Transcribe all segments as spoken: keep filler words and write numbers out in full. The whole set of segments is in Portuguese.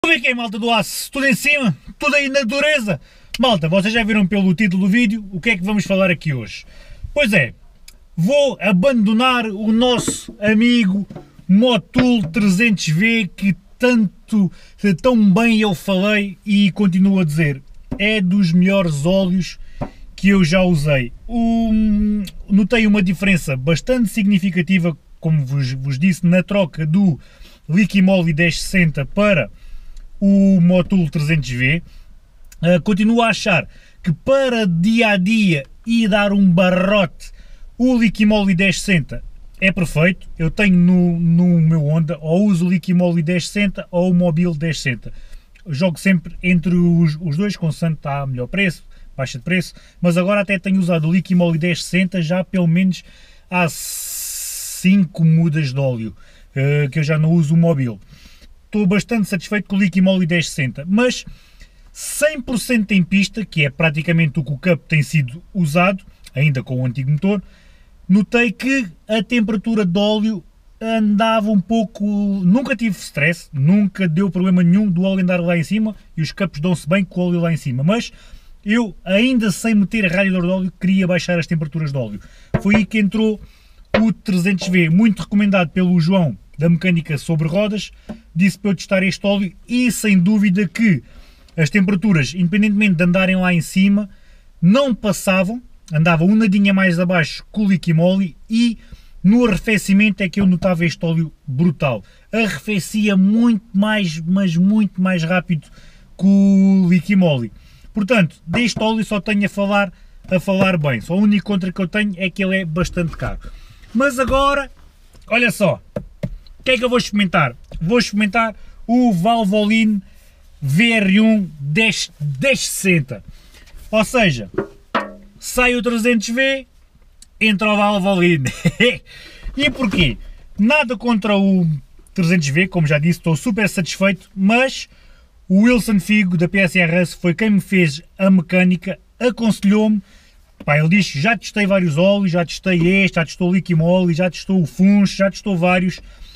Como é que é, malta do aço? Tudo em cima? Tudo aí na dureza? Malta, vocês já viram pelo título do vídeo o que é que vamos falar aqui hoje? Pois é, vou abandonar o nosso amigo Motul trezentos V que tanto, tão bem eu falei e continuo a dizer. É dos melhores óleos que eu já usei. Um, notei uma diferença bastante significativa, como vos, vos disse, na troca do Liquimoli dez sessenta para o Motul trezentos V. Uh, continuo a achar que para dia a dia e dar um barrote, o Liquimoli dez sessenta é perfeito. Eu tenho no, no meu Honda, ou uso o Liquimoli dez sessenta ou o Mobil dez sessenta. Eu jogo sempre entre os, os dois, consoante está a melhor preço, baixa de preço, mas agora até tenho usado o Liquimoli dez sessenta já pelo menos há cinco mudas de óleo, uh, que eu já não uso o Mobil. Estou bastante satisfeito com o Liquimoli dez sessenta, mas cem por cento em pista, que é praticamente o que o Cup tem sido usado, ainda com o antigo motor, notei que a temperatura de óleo andava um pouco... Nunca tive stress, nunca deu problema nenhum do óleo andar lá em cima, e os Cups dão-se bem com o óleo lá em cima, mas eu, ainda sem meter radiador de óleo, queria baixar as temperaturas de óleo. Foi aí que entrou o trezentos V, muito recomendado pelo João, da Mecânica sobre Rodas, disse para eu testar este óleo e sem dúvida que as temperaturas, independentemente de andarem lá em cima, não passavam, andava um nadinha mais abaixo que o Liquimoli e no arrefecimento é que eu notava este óleo brutal. Arrefecia muito mais, mas muito mais rápido que o Liquimoli. Portanto, deste óleo só tenho a falar, a falar bem. Só o único contra que eu tenho é que ele é bastante caro. Mas agora, olha só. O que é que eu vou experimentar? Vou experimentar o Valvoline V R um dez sessenta. Ou seja, sai o trezentos V, entra o Valvoline. E porquê? Nada contra o trezentos V, como já disse, estou super satisfeito, mas o Wilson Figo da P S R S foi quem me fez a mecânica, aconselhou-me. Pá, ele diz, já testei vários óleos, já testei este, já testou o Liquimoli, já testou o Funch, já testou vários.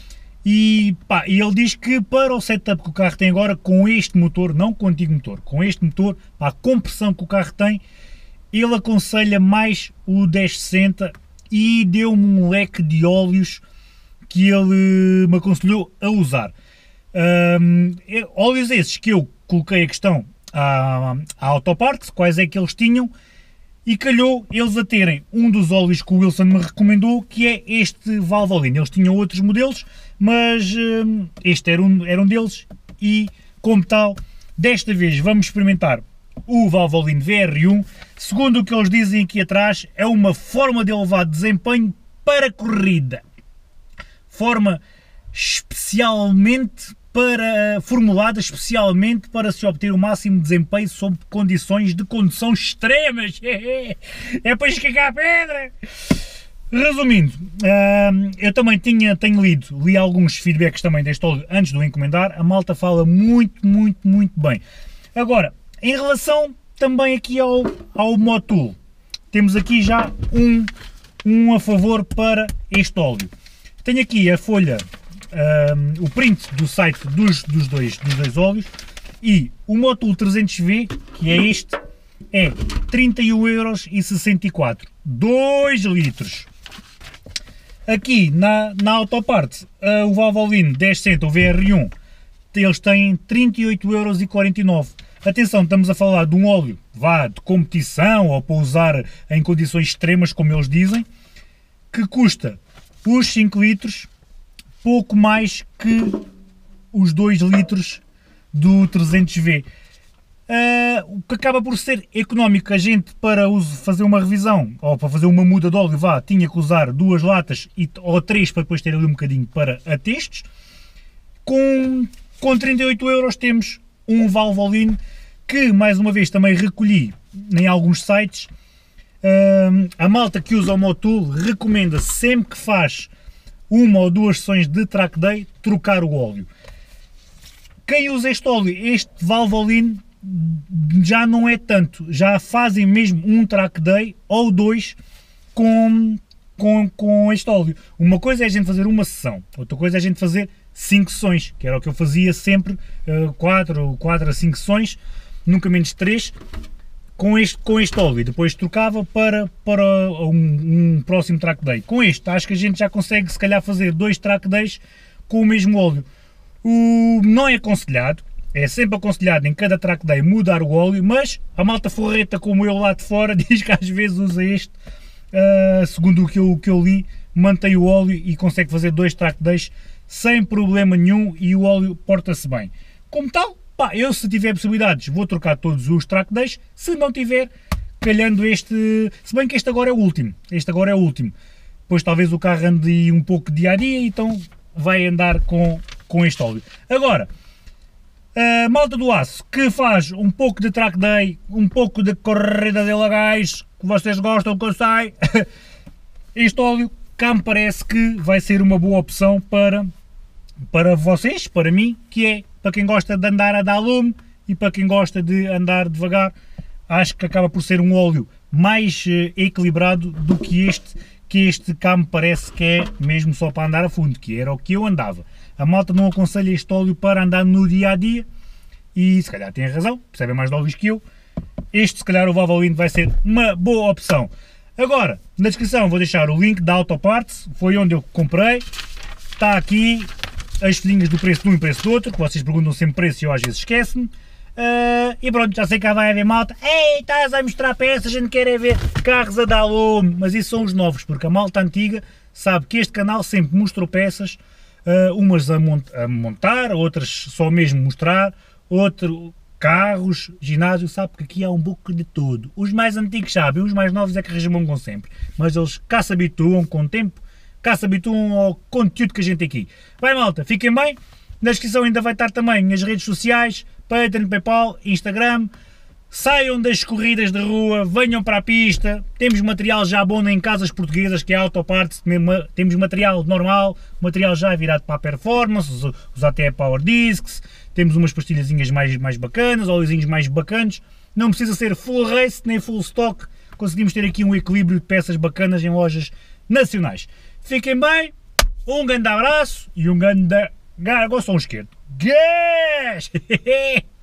E, pá, e ele diz que para o setup que o carro tem agora, com este motor, não com o antigo motor, com este motor, pá, a compressão que o carro tem, ele aconselha mais o dez sessenta e deu-me um leque de óleos que ele me aconselhou a usar. Um, óleos esses que eu coloquei a questão à, à Autoparts, quais é que eles tinham, e calhou eles a terem um dos óleos que o Wilson me recomendou, que é este Valvoline. Eles tinham outros modelos, mas hum, este era um, era um deles e, como tal, desta vez vamos experimentar o Valvoline V R um. Segundo o que eles dizem aqui atrás, é uma forma de elevado desempenho para corrida. Forma especialmente para, formulada especialmente para se obter o máximo desempenho sob condições de condução extremas. É para escagar a pedra! Resumindo, eu também tinha, tenho lido, li alguns feedbacks também deste óleo antes de o encomendar. A malta fala muito, muito, muito bem. Agora, em relação também aqui ao, ao Motul, temos aqui já um, um a favor para este óleo. Tenho aqui a folha, um, o print do site dos, dos, dois, dos dois óleos, e o Motul trezentos V, que é este, é trinta e um euros e sessenta e quatro, dois litros. Aqui na, na Autoparts, uh, o Valvoline dez sessenta, o V R um, eles têm trinta e oito euros e quarenta e nove. Atenção, estamos a falar de um óleo, vá, de competição ou para usar em condições extremas, como eles dizem, que custa os cinco litros pouco mais que os dois litros do trezentos V. Uh, o que acaba por ser económico. A gente, para uso, fazer uma revisão ou para fazer uma muda de óleo, vá, tinha que usar duas latas e, ou três para depois ter ali um bocadinho para atestos. Com, com trinta e oito euros temos um Valvoline que, mais uma vez, também recolhi em alguns sites. Uh, a malta que usa o Motul recomenda sempre que faz uma ou duas sessões de track day trocar o óleo. Quem usa este óleo, este Valvoline, já não é tanto, já fazem mesmo um track day ou dois com, com, com este óleo. Uma coisa é a gente fazer uma sessão, outra coisa é a gente fazer cinco sessões, que era o que eu fazia sempre, quatro a cinco sessões, nunca menos de três, com este, com este óleo, e depois trocava para, para um, um próximo track day. Com este, acho que a gente já consegue se calhar fazer dois track days com o mesmo óleo. O, não é aconselhado, é sempre aconselhado em cada track day mudar o óleo, mas a malta forreta como eu lá de fora diz que às vezes usa este, uh, segundo o que eu, o que eu li, mantém o óleo e consegue fazer dois track days sem problema nenhum e o óleo porta-se bem. Como tal, pá, eu se tiver possibilidades vou trocar todos os track days, se não tiver, calhando este, se bem que este agora é o último, este agora é o último, depois talvez o carro ande um pouco dia a dia, então vai andar com, com este óleo. Agora, a malta do aço que faz um pouco de track day, um pouco de corrida de lagais, que vocês gostam que eu sei, este óleo cá me parece que vai ser uma boa opção para, para vocês, para mim, que é para quem gosta de andar a dar lume e para quem gosta de andar devagar. Acho que acaba por ser um óleo mais uh, equilibrado do que este, que este cá me parece que é mesmo só para andar a fundo, que era o que eu andava. A malta não aconselha este óleo para andar no dia a dia e se calhar tem razão, percebem mais de óleos que eu. Este, se calhar, o Valvoline vai ser uma boa opção. Agora, na descrição vou deixar o link da Autoparts, foi onde eu comprei. Está aqui as folhinhas do preço de um e preço do outro, que vocês perguntam sempre preço e eu às vezes esqueço-me. Uh, e pronto, já sei que vai haver malta. Ei, estás a mostrar peças, a gente quer é ver carros a dar lume. Mas isso são os novos, porque a malta antiga sabe que este canal sempre mostrou peças. Uh, umas a, mont a montar, outras só mesmo mostrar, outro carros, ginásio, sabe que aqui há um pouco de tudo. Os mais antigos sabem, os mais novos é que resmungam sempre, mas eles cá se habituam com o tempo, cá se habituam ao conteúdo que a gente tem aqui. Vai malta, fiquem bem, na descrição ainda vai estar também as redes sociais, Patreon, Paypal, Instagram. Saiam das corridas de rua, venham para a pista, temos material já bom em casas portuguesas, que é a Autoparts, temos material normal, material já virado para a performance, os, os A T E Power Discs, temos umas pastilhazinhas mais, mais bacanas, óleozinhos mais bacanas, não precisa ser full race nem full stock, conseguimos ter aqui um equilíbrio de peças bacanas em lojas nacionais. Fiquem bem, um grande abraço e um grande... Agora só um esquerdo. Gás!